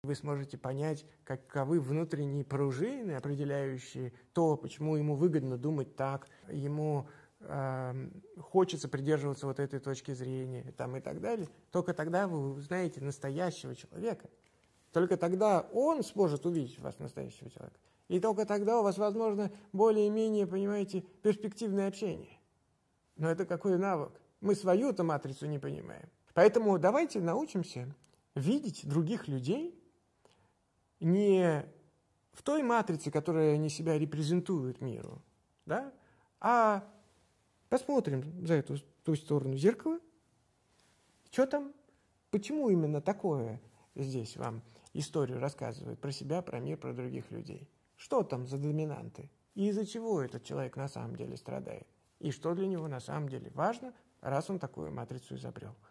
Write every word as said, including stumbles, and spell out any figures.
вы сможете понять, каковы внутренние пружины, определяющие то, почему ему выгодно думать так, ему э, хочется придерживаться вот этой точки зрения там, и так далее. Только тогда вы узнаете настоящего человека. Только тогда он сможет увидеть в вас настоящего человека. И только тогда у вас, возможно, более-менее, понимаете, перспективное общение. Но это какой навык? Мы свою-то матрицу не понимаем. Поэтому давайте научимся видеть других людей не в той матрице, которая они себя репрезентуют миру, да? А посмотрим за эту ту сторону зеркала. Что там? Почему именно такое здесь вам историю рассказывает про себя, про мир, про других людей? Что там за доминанты? И из-за чего этот человек на самом деле страдает? И что для него на самом деле важно, раз он такую матрицу изобрел?